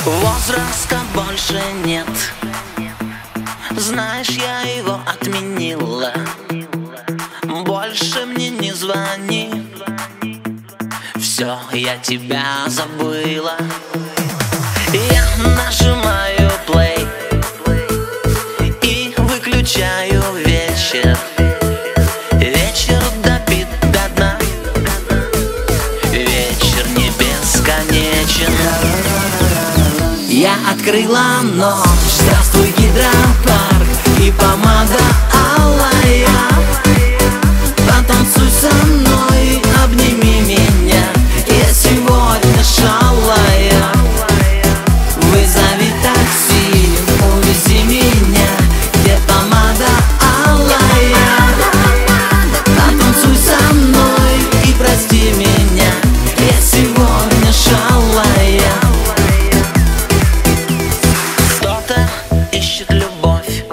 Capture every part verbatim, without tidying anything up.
Возраста больше нет. Знаешь, я его отменила. Больше мне не звони. Все, я тебя забыла. Я нажимаю play и выключаю вечер. Вечер допит до дна. Вечер не бесконечен. Я открыла ночь. Здравствуй, гидропарк и помада алая. Потанцуй со мной, обними меня. Я сегодня шалая. Вызови такси, увези меня. Где помада алая? Потанцуй со мной и прости меня. Я сегодня шалая. Кто-то ищет любовь,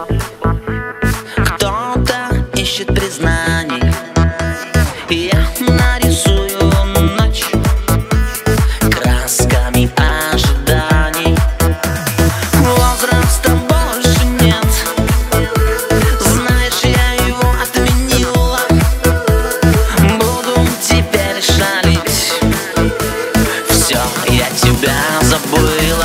кто-то ищет признаний. Я нарисую ночь красками ожиданий. Возраста больше нет. Знаешь, я его отменила. Буду теперь шалить. Все, я тебя забыла.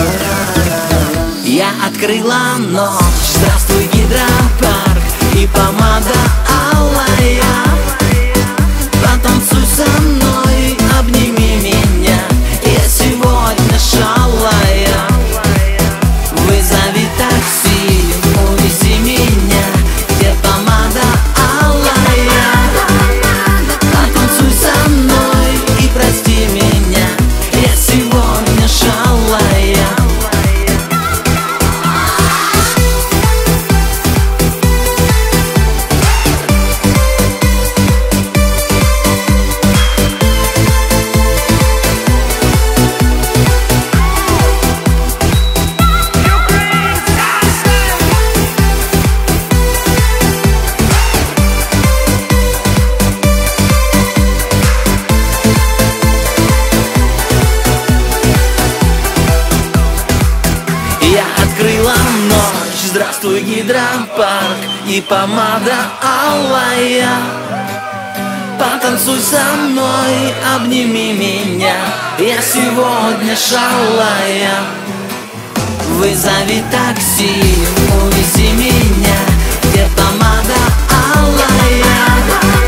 Я открыла ночь. Здравствуй, гидропарк и помада алая. Потанцуй со мной, обними меня. Я сегодня шалая. Вызови такси, увези меня. Где помада алая? Потанцуй со мной и прости меня. Я сегодня шалая. Я открыла ночь. Здравствуй, гидропарк и помада алая. Потанцуй со мной, обними меня. Я сегодня шалая. Вызови такси, увези меня. Где помада алая?